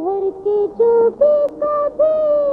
घर के जो भी कभी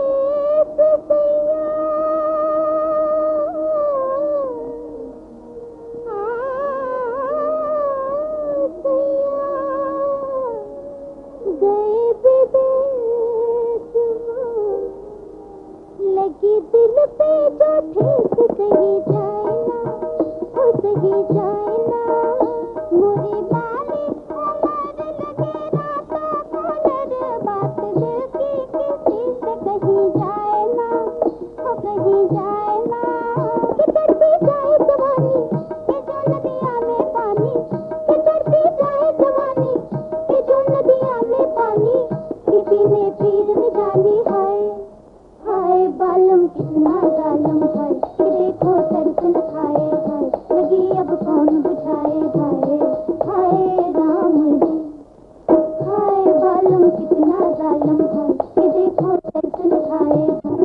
लगी दिल पे जो ठेस कहीं जाए ना, हो सही जाए ना। मुझे बाले उमर लगे रातों को डर, बात दिल की किसी से कहीं जाए ना, हो कहीं जाए ना। कि चढ़ती जाए जवानी कि जो नदिया में पानी, कि चढ़ती जाए जवानी कि जो नदिया में पानी। किसी ने पीर न जानी है, हाय बालम कितना जालम है कि देखो दर्शन खाए हाय। लगी अब कौन बुझाए हाय, हाय राम जी। हाय बालम कितना जालम है कि देखो दर्शन खाए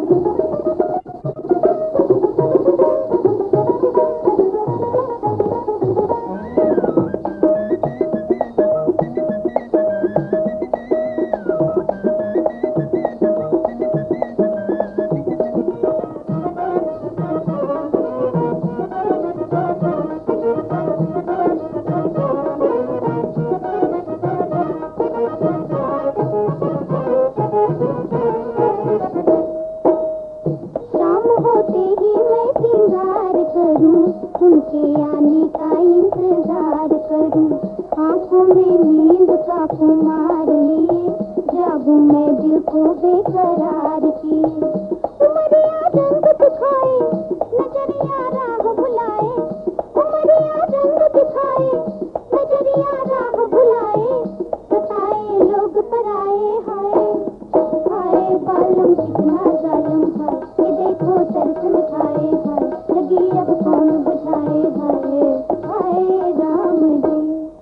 उनके आने का इंतजार करूं। आंखों में नींद का खुमार लिए जागूं मैं दिल को बेकरार किए। उमरिया रंग दिखाए नजरिया राह बुलाए, उमरिया रंग दिखाए नजरिया राह बुलाए। बताए लोग पराए हाय, हाय बालम कितना जालम है ये देखो दर्शन खाए हाय। लगी अब कौन बुझाए हाय, हाय राम जी।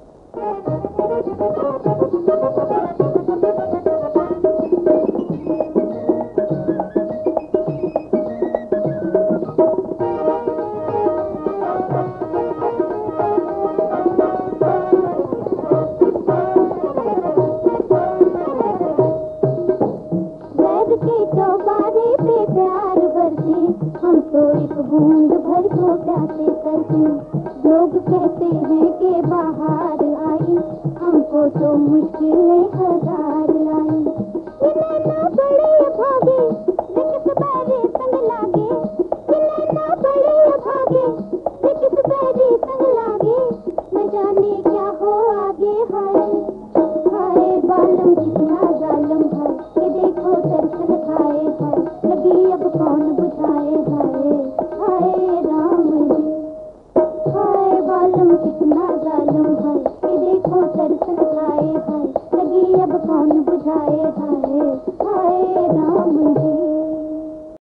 वैद के चौबारे पे प्यार बरसे, हम तो एक बूंद भर को प्यासे करते। लोग कहते हैं कि बाहर आई, हमको तो मुश्किलें हजार लाई। ये नैना बड़े भागे वे किस बैरे संग लागे, ये नैना बड़े भागे वे किस बैरे संग लागे। न जाने क्या हो आगे हाय, हाय बालम कितना जालम है ये देखो दर्शन खाए हाय। लगी अब कौन बुझाए हाय, हाय राम जी। हाय बालम कितना जालम है ये देखो दर्शन खाए हाय। लगी अब कौन बुझाए हाय।